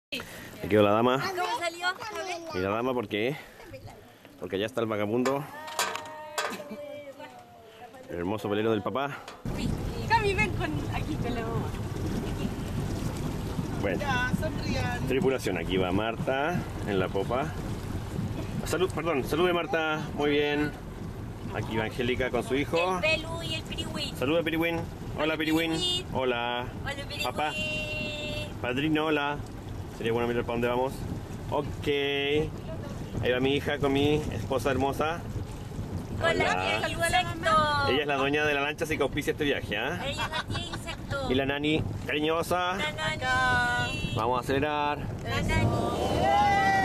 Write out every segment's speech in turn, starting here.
Aquí quedó la dama. ¿Cómo salió? Y la dama, ¿por qué? Porque allá está el vagabundo. El hermoso velero del papá. Cami, ven con aquí con la mamá. Bueno, tripulación. Aquí va Marta en la popa. Salud, perdón, salude Marta. Muy bien. Aquí va Angélica con su hijo. El Belu y el Piriwin. Saluda Piriwin. Hola Piriwin. Hola. Hola, Piriwin. Papá. Padrino, hola. Sería bueno mirar para dónde vamos. Ok. Ahí va mi hija con mi esposa hermosa. Con la Hola. tía insecto. Ella es la dueña de la lancha, así que auspicia este viaje, ¿ah? Ella es la tía insecto. Y la nani, cariñosa. La nani. Vamos a acelerar. La nani.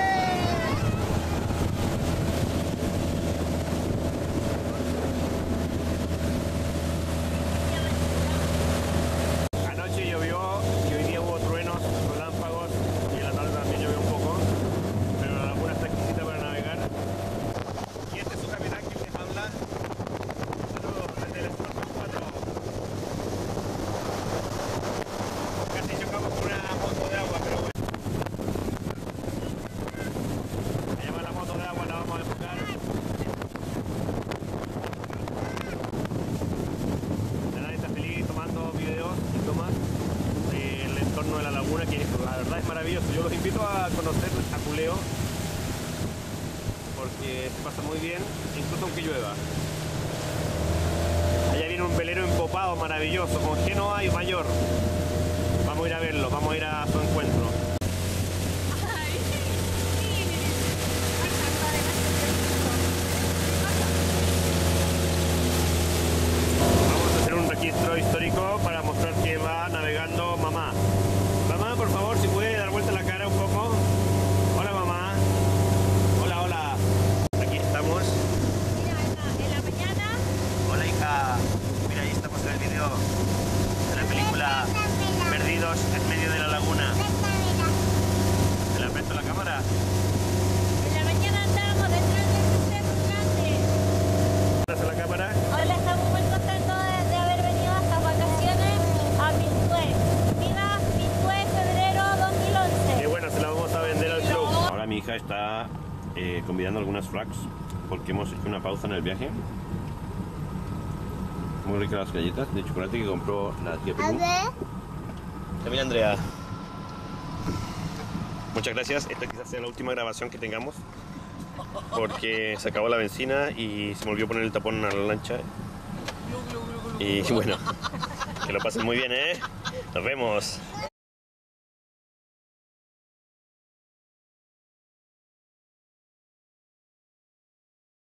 Anoche llovió y hoy día hubo truenos, relámpagos y en la tarde también llovió un poco. Pero la laguna está exquisita para navegar. Y este es su capitán que les habla. Saludos desde el Sport 4. Casi chocamos con una moto de agua, pero bueno. Allá va la moto de agua, la vamos a enfocar. La nave está feliz tomando videos y tomas del entorno de la laguna, que la verdad es maravilloso. Yo los invito a conocer a Culeo porque se pasa muy bien, incluso aunque llueva. Allá viene un velero empopado maravilloso con Genoa y Mayor. Vamos a ir a verlo, vamos a ir a su encuentro. Vamos a hacer un registro histórico para mostrar que va navegando mamá. Mamá, por favor, si puede dar vuelta la cara un poco. Hola, mamá. Hola, hola. Aquí estamos. Mira, en la mañana. Hola, hija. Mira, ahí estamos en el video de la película Perdidos en medio de la laguna. ¿Te la presto la cámara? En la mañana andábamos detrás de ese cerro grande. ¿Presto la cámara? Hola, estamos muy contentos de haber venido a estas vacaciones a Pintué. Viva Pintué, febrero Qué 2011. bueno, se la vamos a vender al club. Ahora mi hija está convidando algunas flags porque hemos hecho una pausa en el viaje. Muy ricas las galletas de chocolate que compró la tía Perú. También Andrea. Muchas gracias. Esta quizás sea la última grabación que tengamos porque se acabó la benzina y se me olvidó poner el tapón a la lancha. Y bueno, que lo pasen muy bien, ¿eh? Nos vemos.